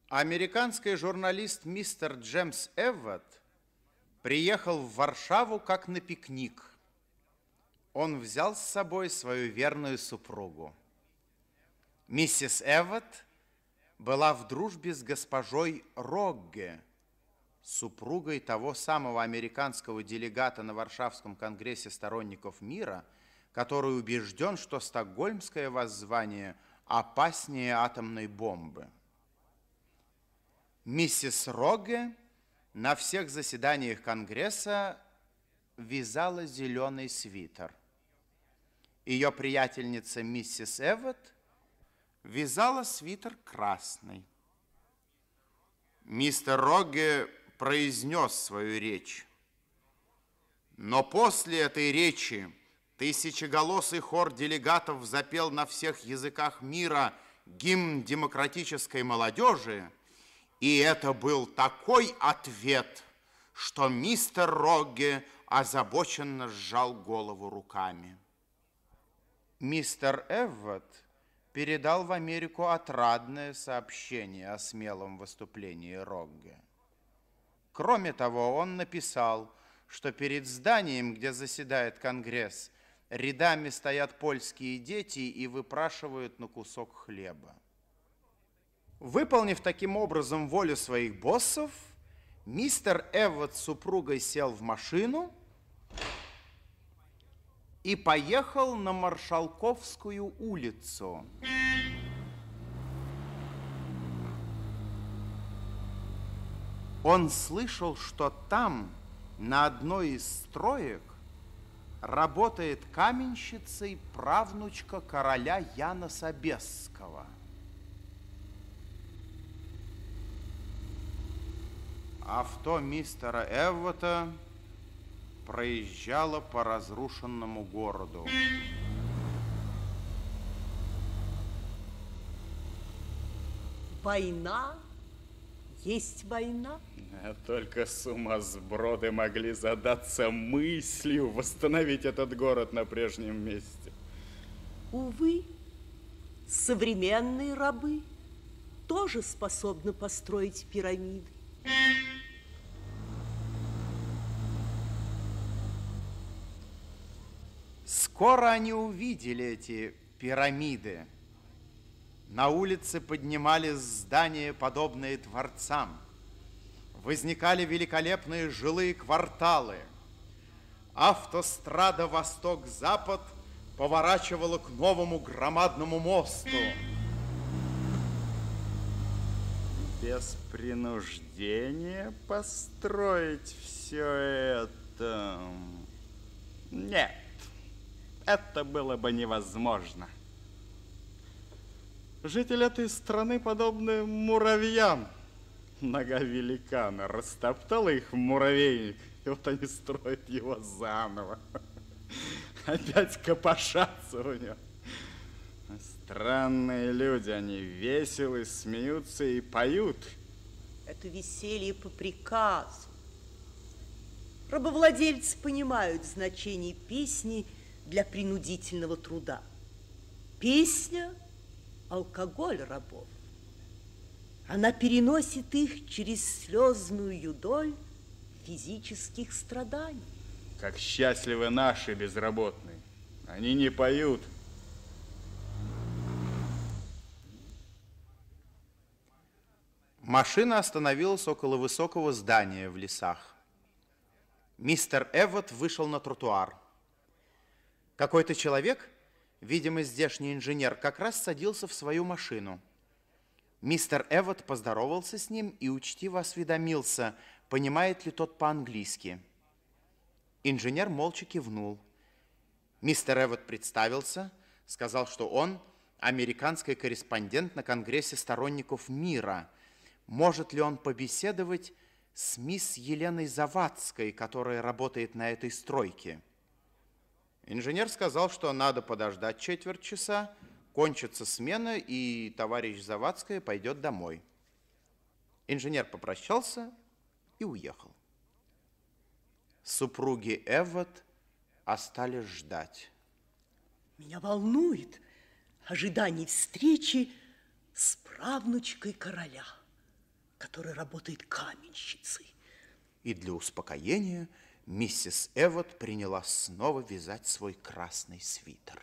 Американский журналист мистер Джеймс Эвот приехал в Варшаву как на пикник. Он взял с собой свою верную супругу. Миссис Эвот была в дружбе с госпожой Рогге, супругой того самого американского делегата на Варшавском конгрессе сторонников мира, который убежден, что стокгольмское воззвание опаснее атомной бомбы. Миссис Рогге на всех заседаниях Конгресса вязала зеленый свитер. Ее приятельница миссис Эвот вязала свитер красный. Мистер Рогге произнес свою речь. Но после этой речи тысячеголосый хор делегатов запел на всех языках мира гимн демократической молодежи, и это был такой ответ, что мистер Рогге озабоченно сжал голову руками. Мистер Эвот передал в Америку отрадное сообщение о смелом выступлении Рогге. Кроме того, он написал, что перед зданием, где заседает Конгресс, рядами стоят польские дети и выпрашивают на кусок хлеба. Выполнив таким образом волю своих боссов, мистер Эвот с супругой сел в машину и поехал на Маршалковскую улицу. Он слышал, что там, на одной из строек, работает каменщицей правнучка короля Яна Собесского. Авто мистера Эвота проезжало по разрушенному городу. Война есть война. Только сумасброды могли задаться мыслью восстановить этот город на прежнем месте. Увы, современные рабы тоже способны построить пирамиды. Скоро они увидели эти пирамиды. На улице поднимались здания, подобные дворцам. Возникали великолепные жилые кварталы. Автострада Восток-Запад поворачивала к новому громадному мосту. Без принуждения построить все это? Нет, это было бы невозможно. Жители этой страны подобны муравьям. Нога великана растоптала их в муравейник, и вот они строят его заново. Опять копошатся у него. Странные люди, они веселы, смеются и поют. Это веселье по приказу. Рабовладельцы понимают значение песни для принудительного труда. Песня – алкоголь рабов. Она переносит их через слезную юдоль физических страданий. Как счастливы наши безработные. Они не поют. Машина остановилась около высокого здания в лесах. Мистер Эвот вышел на тротуар. Какой-то человек, видимо, здешний инженер, как раз садился в свою машину. Мистер Эвот поздоровался с ним и учтиво осведомился, понимает ли тот по-английски. Инженер молча кивнул. Мистер Эвот представился, сказал, что он американский корреспондент на Конгрессе сторонников мира. Может ли он побеседовать с мисс Еленой Завадской, которая работает на этой стройке? Инженер сказал, что надо подождать четверть часа, кончится смена, и товарищ Завадская пойдет домой. Инженер попрощался и уехал. Супруги Эвот остались ждать. Меня волнует ожидание встречи с правнучкой короля. который работает каменщицей. И для успокоения миссис Эвот принялась снова вязать свой красный свитер.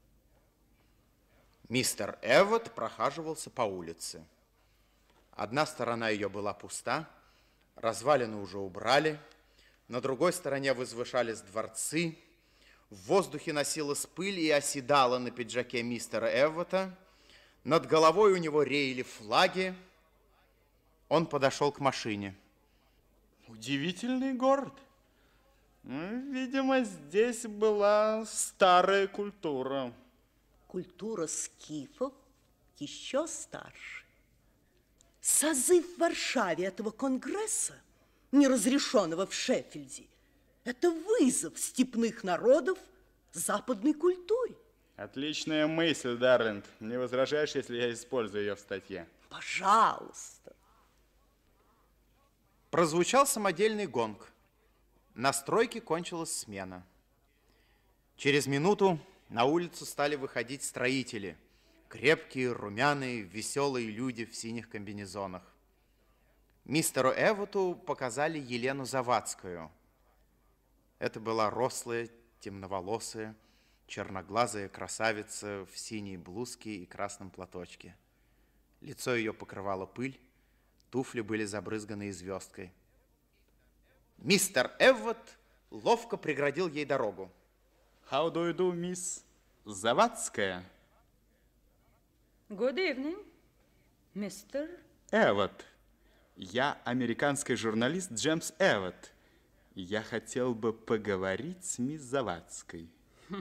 Мистер Эвот прохаживался по улице. Одна сторона ее была пуста, развалины уже убрали, на другой стороне возвышались дворцы, в воздухе носилась пыль и оседала на пиджаке мистера Эвота, над головой у него реяли флаги. Он подошел к машине. Удивительный город. Видимо, здесь была старая культура. Культура скифов еще старше. Созыв в Варшаве этого конгресса, неразрешенного в Шеффельде, это вызов степных народов западной культуре. Отличная мысль, Дарлинг. Не возражаешь, если я использую ее в статье? Пожалуйста. Прозвучал самодельный гонг. На стройке кончилась смена. Через минуту на улицу стали выходить строители. Крепкие, румяные, веселые люди в синих комбинезонах. Мистеру Эвоту показали Елену Завадскую. Это была рослая, темноволосая, черноглазая красавица в синей блузке и красном платочке. Лицо ее покрывала пыль, туфли были забрызганы звездкой. Мистер Эвот ловко преградил ей дорогу. How do you do, мисс Завадская? Good evening, мистер. Эвот. Я американский журналист Джеймс Эвот. Я хотел бы поговорить с мисс Завадской.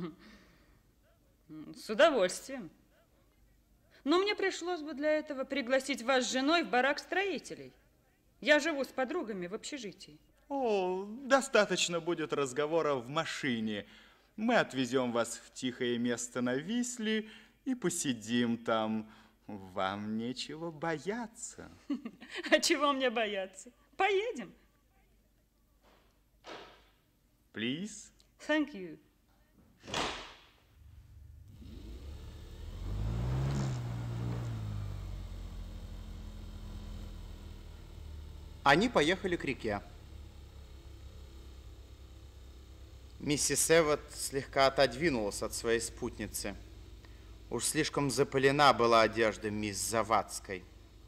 С удовольствием. Но мне пришлось бы для этого пригласить вас с женой в барак строителей. Я живу с подругами в общежитии. О, достаточно будет разговора в машине. Мы отвезем вас в тихое место на Висле и посидим там. Вам нечего бояться. А чего мне бояться? Поедем. Please. Thank you. Они поехали к реке. Миссис Эвот слегка отодвинулась от своей спутницы. Уж слишком запылена была одежда мисс Завадской.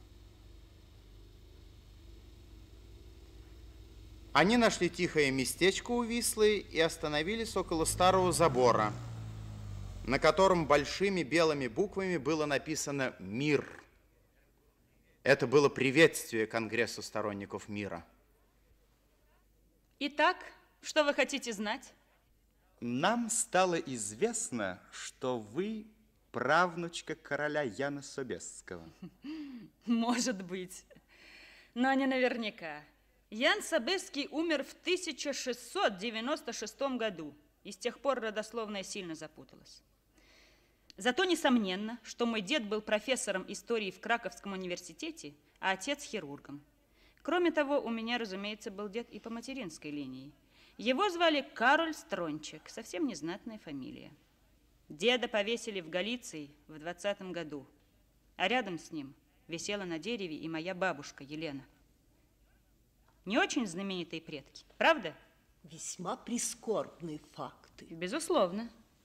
Они нашли тихое местечко у Вислы и остановились около старого забора, на котором большими белыми буквами было написано «Мир». Это было приветствие Конгрессу сторонников мира. Итак, что вы хотите знать? Нам стало известно, что вы правнучка короля Яна Собесского. Может быть, но не наверняка. Ян Собесский умер в 1696 году, и с тех пор родословная сильно запуталась. Зато несомненно, что мой дед был профессором истории в Краковском университете, а отец хирургом. Кроме того, у меня, разумеется, был дед и по материнской линии. Его звали Кароль Стрончик, совсем незнатная фамилия. Деда повесили в Галиции в 20-м году, а рядом с ним висела на дереве и моя бабушка Елена. Не очень знаменитые предки, правда? Весьма прискорбные факты. Безусловно.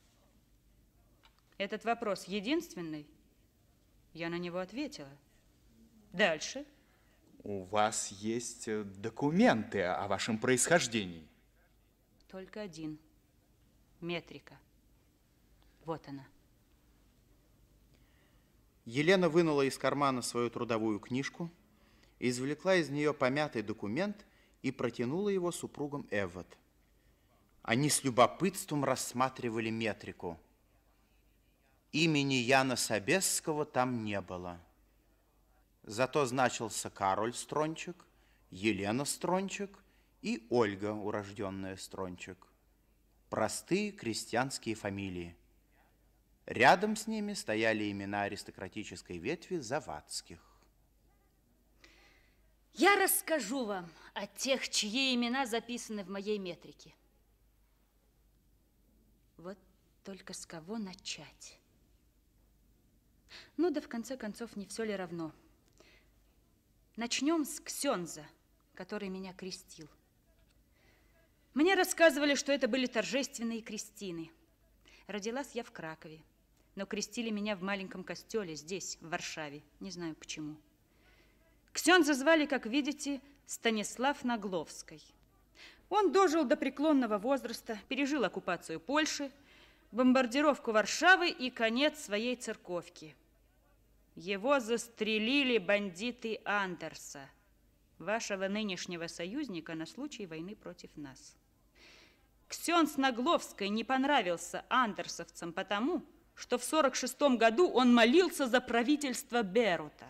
Этот вопрос единственный. Я на него ответила. Дальше. У вас есть документы о вашем происхождении? Только один. Метрика. Вот она. Елена вынула из кармана свою трудовую книжку, извлекла из нее помятый документ и протянула его супругам Эвот. Они с любопытством рассматривали метрику. Имени Яна Собесского там не было. Зато значился Кароль Стрончик, Елена Стрончик и Ольга, урожденная Стрончик. Простые крестьянские фамилии. Рядом с ними стояли имена аристократической ветви Завадских. Я расскажу вам о тех, чьи имена записаны в моей метрике. Вот только с кого начать? Ну да в конце концов, не все ли равно? Начнем с ксенза, который меня крестил. Мне рассказывали, что это были торжественные крестины. Родилась я в Кракове, но крестили меня в маленьком костеле здесь, в Варшаве. Не знаю почему. Ксенза звали, как видите, Станислав Нагловский. Он дожил до преклонного возраста, пережил оккупацию Польши, бомбардировку Варшавы и конец своей церковки. Его застрелили бандиты Андерса, вашего нынешнего союзника на случай войны против нас. Ксенз Нагловский не понравился андерсовцам потому, что в 1946 году он молился за правительство Берута.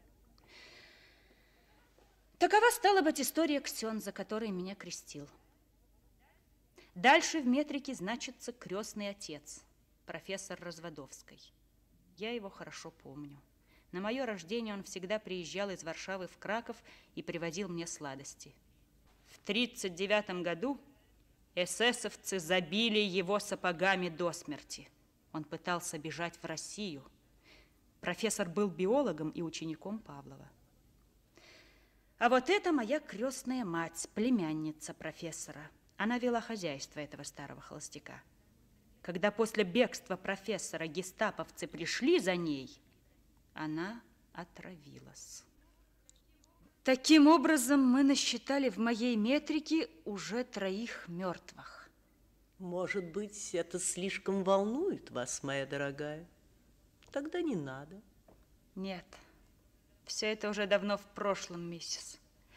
Такова стала быть история ксенза, который меня крестил. Дальше в метрике значится крестный отец, профессор Разводовский. Я его хорошо помню. На мое рождение он всегда приезжал из Варшавы в Краков и привозил мне сладости. В 1939 году эсэсовцы забили его сапогами до смерти. Он пытался бежать в Россию. Профессор был биологом и учеником Павлова. А вот это моя крестная мать, племянница профессора. Она вела хозяйство этого старого холостяка. Когда после бегства профессора гестаповцы пришли за ней, она отравилась. Таким образом, мы насчитали в моей метрике уже 3 мертвых. Может быть, это слишком волнует вас, моя дорогая? Тогда не надо. Нет, все это уже давно в прошлом, миссис.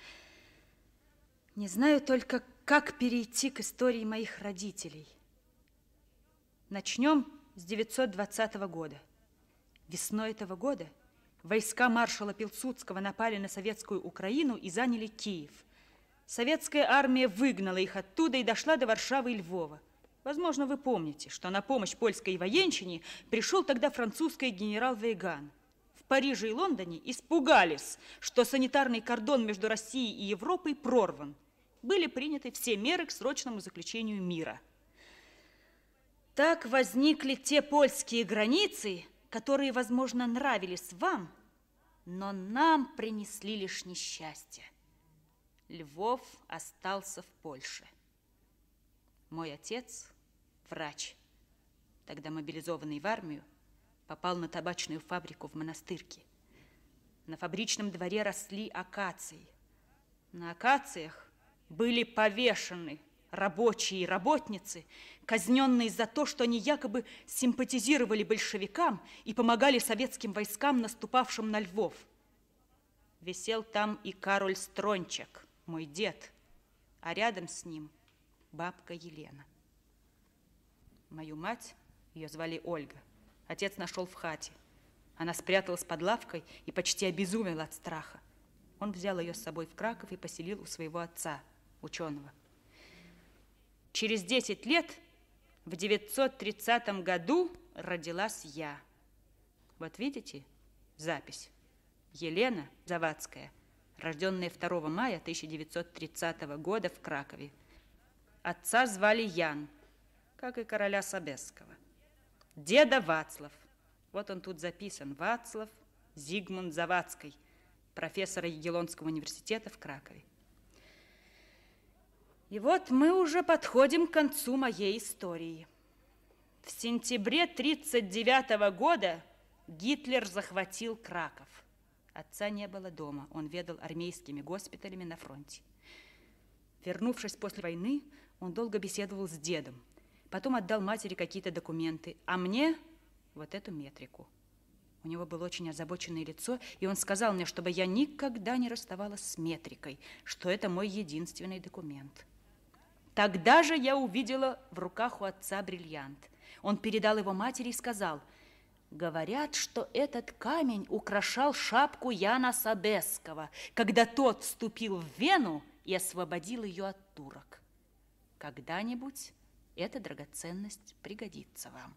Не знаю только, как перейти к истории моих родителей. Начнем с 920 года. Весной этого года войска маршала Пилсудского напали на советскую Украину и заняли Киев. Советская армия выгнала их оттуда и дошла до Варшавы и Львова. Возможно, вы помните, что на помощь польской военщине пришел тогда французский генерал Вейган. В Париже и Лондоне испугались, что санитарный кордон между Россией и Европой прорван. Были приняты все меры к срочному заключению мира. Так возникли те польские границы, которые, возможно, нравились вам, но нам принесли лишь несчастье. Львов остался в Польше. Мой отец, врач, тогда мобилизованный в армию, попал на табачную фабрику в Монастырке. На фабричном дворе росли акации. На акациях были повешены рабочие и работницы, казненные за то, что они якобы симпатизировали большевикам и помогали советским войскам, наступавшим на Львов. Висел там и Кароль Стрончак, мой дед, а рядом с ним бабка Елена. Мою мать, ее звали Ольга, отец нашел в хате. Она спряталась под лавкой и почти обезумела от страха. Он взял ее с собой в Краков и поселил у своего отца, ученого. Через 10 лет, в 930 году, родилась я. Вот видите запись? Елена Завадская, рожденная 2 мая 1930 года в Кракове. Отца звали Ян, как и короля Собесского. Деда Вацлав. Вот он тут записан. Вацлав Зигмунд Завадский, профессор Ягеллонского университета в Кракове. И вот мы уже подходим к концу моей истории. В сентябре 1939 года Гитлер захватил Краков. Отца не было дома, он ведал армейскими госпиталями на фронте. Вернувшись после войны, он долго беседовал с дедом. Потом отдал матери какие-то документы, а мне вот эту метрику. У него было очень озабоченное лицо, и он сказал мне, чтобы я никогда не расставалась с метрикой, что это мой единственный документ. Тогда же я увидела в руках у отца бриллиант. Он передал его матери и сказал: говорят, что этот камень украшал шапку Яна Собесского, когда тот вступил в Вену и освободил ее от турок. Когда-нибудь эта драгоценность пригодится вам.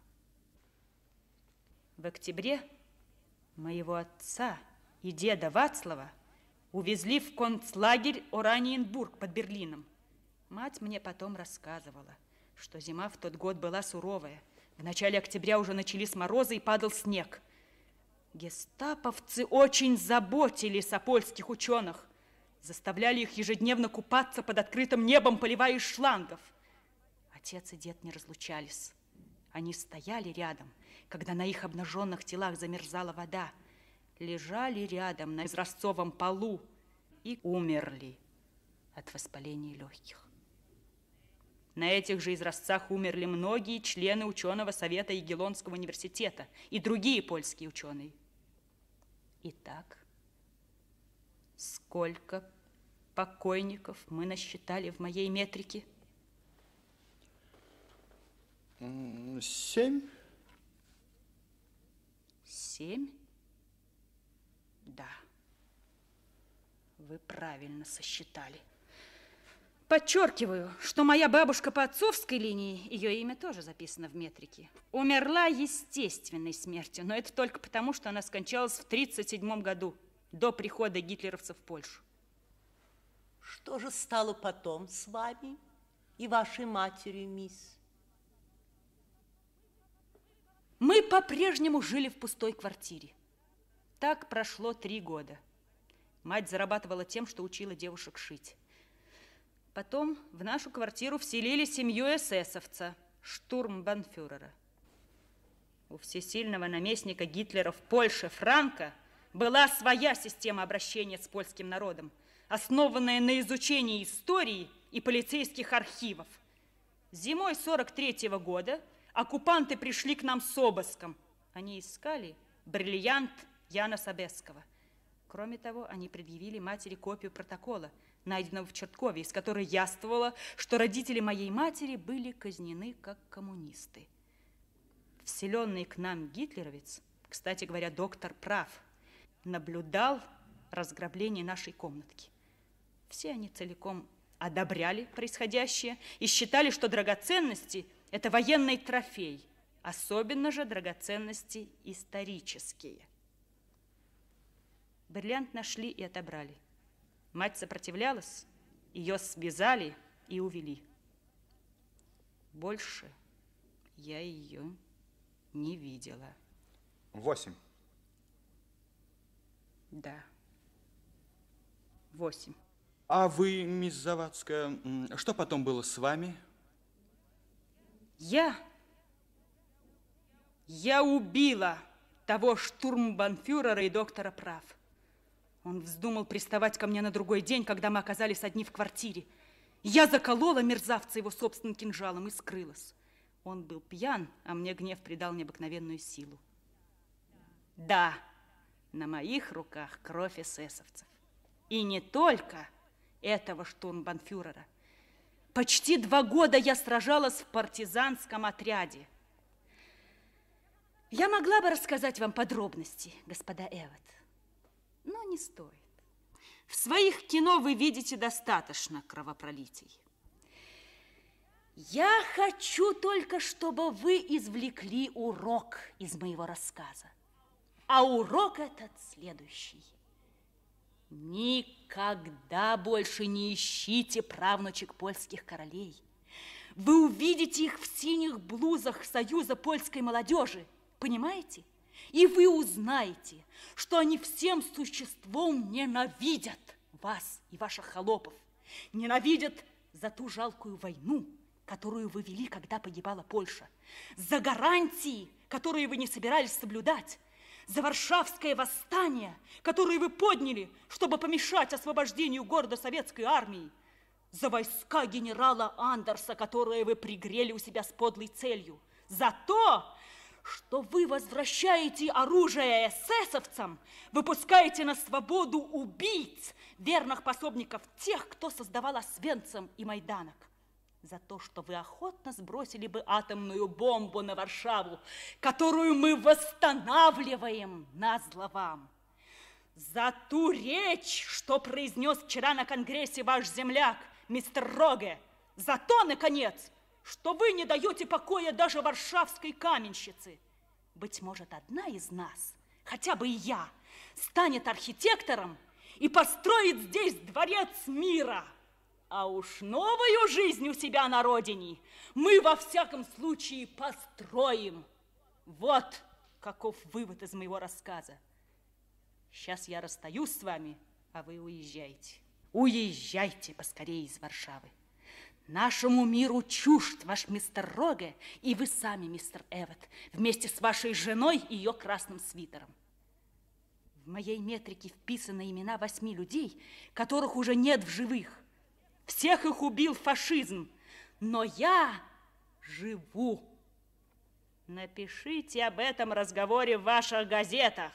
В октябре моего отца и деда Вацлава увезли в концлагерь Ораниенбург под Берлином. Мать мне потом рассказывала, что зима в тот год была суровая. В начале октября уже начались морозы и падал снег. Гестаповцы очень заботились о польских ученых, заставляли их ежедневно купаться под открытым небом, поливая из шлангов. Отец и дед не разлучались. Они стояли рядом, когда на их обнаженных телах замерзала вода, лежали рядом на изразцовом полу и умерли от воспаления легких. На этих же изразцах умерли многие члены ученого совета Ягеллонского университета и другие польские ученые. Итак, сколько покойников мы насчитали в моей метрике? 7. 7? Да, вы правильно сосчитали. Подчеркиваю, что моя бабушка по отцовской линии, ее имя тоже записано в метрике, умерла естественной смертью, но это только потому, что она скончалась в 1937 году, до прихода гитлеровцев в Польшу. Что же стало потом с вами и вашей матерью, мисс? Мы по-прежнему жили в пустой квартире. Так прошло 3 года. Мать зарабатывала тем, что учила девушек шить. Потом в нашу квартиру вселили семью эсэсовца, штурмбанфюрера. У всесильного наместника Гитлера в Польше Франка была своя система обращения с польским народом, основанная на изучении истории и полицейских архивов. Зимой 1943 года оккупанты пришли к нам с обыском. Они искали бриллиант Яна Собесского. Кроме того, они предъявили матери копию протокола, найденного в Черткове, из которой яствовало, что родители моей матери были казнены как коммунисты. Вселенный к нам гитлеровец, кстати говоря, доктор Прав, наблюдал разграбление нашей комнатки. Все они целиком одобряли происходящее и считали, что драгоценности – это военный трофей, особенно же драгоценности исторические. Бриллиант нашли и отобрали. Мать сопротивлялась, ее связали и увели. Больше я ее не видела. 8. Да, 8. А вы, мисс Завадская, что потом было с вами? Я убила того штурмбанфюрера и доктора Прав. Он вздумал приставать ко мне на другой день, когда мы оказались одни в квартире. Я заколола мерзавца его собственным кинжалом и скрылась. Он был пьян, а мне гнев придал необыкновенную силу. Да, на моих руках кровь эсэсовцев. И не только этого штурмбанфюрера. Почти 2 года я сражалась в партизанском отряде. Я могла бы рассказать вам подробности, господа Эвот, но не стоит. В своих кино вы видите достаточно кровопролитий. Я хочу только, чтобы вы извлекли урок из моего рассказа. А урок этот следующий. Никогда больше не ищите правнучек польских королей. Вы увидите их в синих блузах Союза польской молодежи, понимаете? И вы узнаете, что они всем существом ненавидят вас и ваших холопов. Ненавидят за ту жалкую войну, которую вы вели, когда погибала Польша. За гарантии, которые вы не собирались соблюдать. За Варшавское восстание, которое вы подняли, чтобы помешать освобождению города советской армии. За войска генерала Андерса, которые вы пригрели у себя с подлой целью. За то, что вы возвращаете оружие эсэсовцам, выпускаете на свободу убийц, верных пособников тех, кто создавал Освенцим и Майданок. За то, что вы охотно сбросили бы атомную бомбу на Варшаву, которую мы восстанавливаем назло вам. За ту речь, что произнес вчера на Конгрессе ваш земляк, мистер Роге. За то, наконец, что вы не даете покоя даже варшавской каменщице. Быть может, одна из нас, хотя бы и я, станет архитектором и построит здесь дворец мира. А уж новую жизнь у себя на родине мы во всяком случае построим. Вот каков вывод из моего рассказа. Сейчас я расстаюсь с вами, а вы уезжаете. Уезжайте поскорее из Варшавы. Нашему миру чужд ваш мистер Роге и вы сами, мистер Эвот, вместе с вашей женой и ее красным свитером. В моей метрике вписаны имена 8 людей, которых уже нет в живых. Всех их убил фашизм, но я живу. Напишите об этом разговоре в ваших газетах.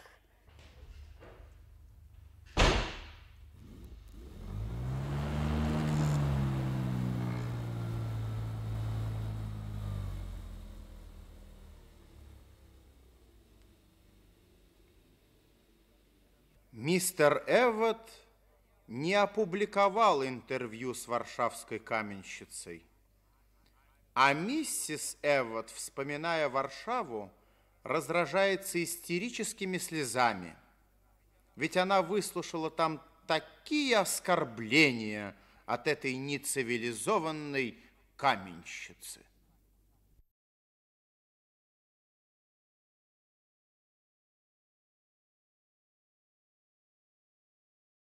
Мистер Эвот не опубликовал интервью с варшавской каменщицей. А миссис Эвот, вспоминая Варшаву, разражается истерическими слезами. Ведь она выслушала там такие оскорбления от этой нецивилизованной каменщицы.